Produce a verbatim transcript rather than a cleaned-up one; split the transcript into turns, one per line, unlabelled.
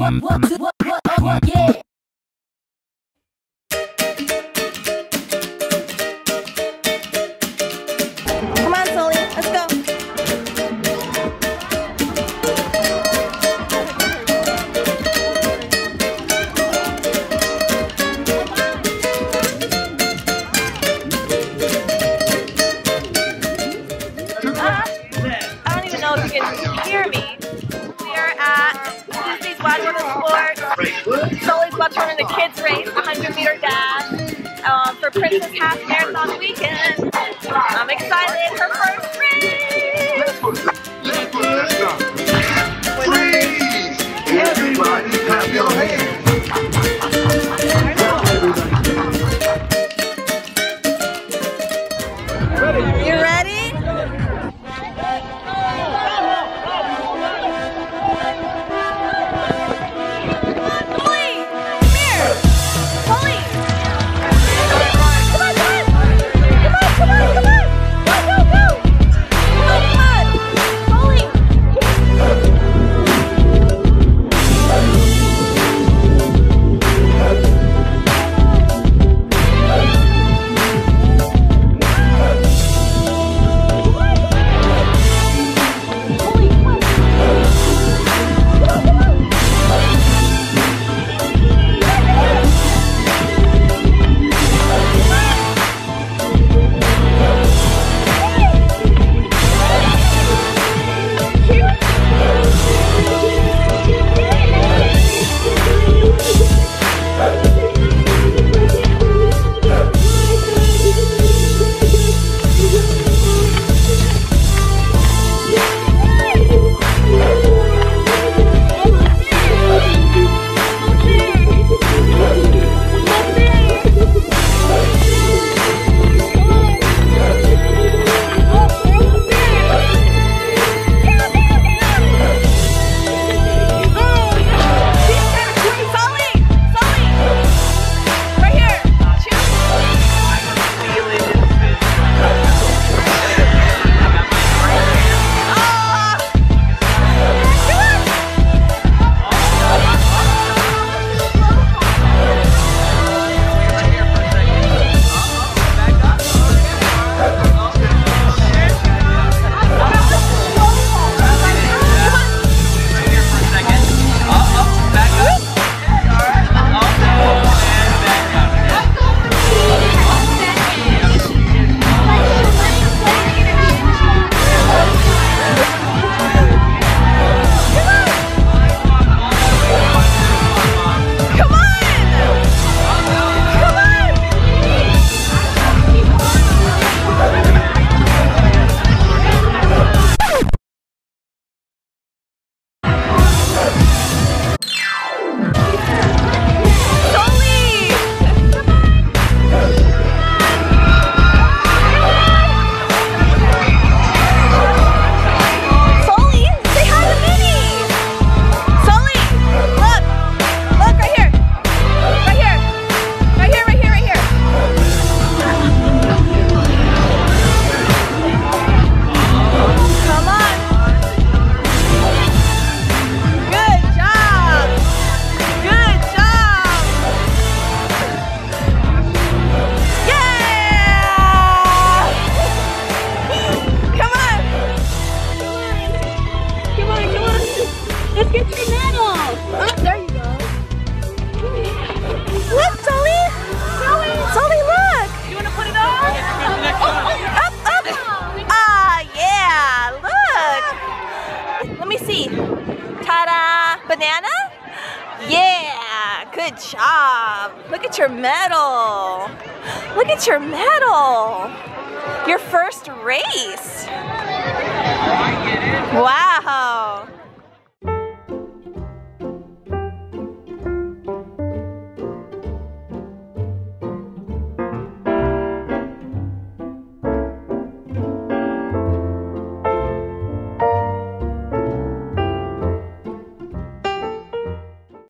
What, what, what, what, what, yeah.
Come on, Sully, let's go. Uh, I don't even know if you can hear me. We are at Disney's Wild World of Sport. Sully's about to run in the kids race, one hundred meter dash, um, for Princess Half Marathon weekend. I'm excited. Her first race.
Freeze! Everybody clap your hands.
You ready? Ta-da! Banana? Yeah! Good job! Look at your medal! Look at your medal! Your first race! Wow!